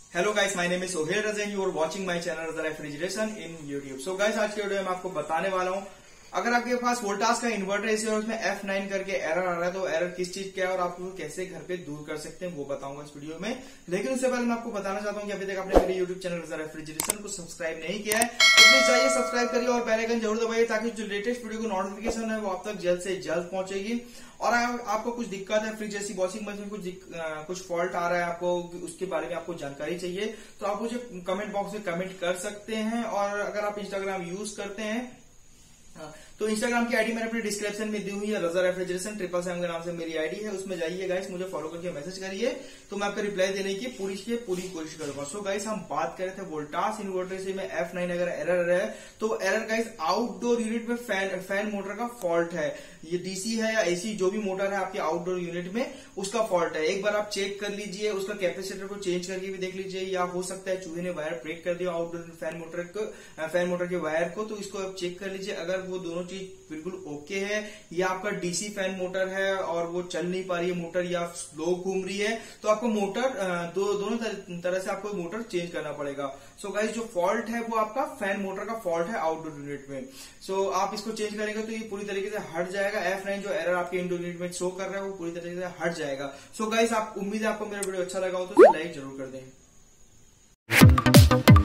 Hello guys, my name is Sohail Raza and you are watching my channel Raza refrigeration in YouTube. So guys, आज के video में आपको बताने वाला हूं, अगर आपके पास वोल्टास का इन्वर्टर एसी और उसमें F9 करके एरर आ रहा है तो एरर किस चीज का है और आप उसको कैसे घर पे दूर कर सकते हैं वो बताऊंगा इस वीडियो में। लेकिन उससे पहले मैं आपको बताना चाहता हूं कि अभी तक आपने मेरे यूट्यूब चैनल रजा रेफ्रिजरेशन को सब्सक्राइब नहीं किया है तो प्लीज जाइए सब्सक्राइब करिए और बेल आइकन जरूर दबाइए ताकि जो लेटेस्ट वीडियो को नोटिफिकेशन है वो आप तक जल्द से जल्द पहुंचेगी। और आपको कुछ दिक्कत है फ्रिज जैसी वॉशिंग मशीन में कुछ फॉल्ट आ रहा है, आपको उसके बारे में आपको जानकारी चाहिए तो आप मुझे कमेंट बॉक्स में कमेंट कर सकते हैं। और अगर आप इंस्टाग्राम यूज करते हैं तो इंस्टाग्राम की आईडी मैंने अपने डिस्क्रिप्शन में दी हुई है, रजा रेफ्रिजरेशन 777 के नाम से मेरी आईडी है। उसमें जाइए गाइस, मुझे फॉलो करके मैसेज करिए तो मैं आपका रिप्लाई देने की पूरी कोशिश करूंगा। सो गाइस, हम बात कर रहे थे वोल्टास इन्वर्टर से में F9 अगर एरर है तो एरर गाइस आउटडोर यूनिट में फैन मोटर का फॉल्ट है। ये डीसी है या एसी जो भी मोटर है आपके आउटडोर यूनिट में उसका फॉल्ट है। एक बार आप चेक कर लीजिए, उसका कैपेसिटर को चेंज करके भी देख लीजिए, या हो सकता है चूहे ने वायर ब्रेक कर दिया आउटडोर फैन मोटर के वायर को, तो इसको आप चेक कर लीजिए। अगर वो दोनों चीज बिल्कुल ओके है या आपका डीसी फैन मोटर है और वो चल नहीं पा रही है मोटर या स्लो घूम रही है तो आपको मोटर दोनों तरह से आपको मोटर चेंज करना पड़ेगा। सो गाइस, जो फॉल्ट है वो आपका फैन मोटर का फॉल्ट है आउटडोर यूनिट में। सो आप इसको चेंज करेंगे तो ये पूरी तरीके से हट जाएगा। F9 जो एरर आपके इंडोर यूनिट में शो कर रहा है वो पूरी तरीके से हट जाएगा। सो गाइस, आप उम्मीद है आपको मेरा वीडियो अच्छा लगा हो तो लाइक जरूर कर दें।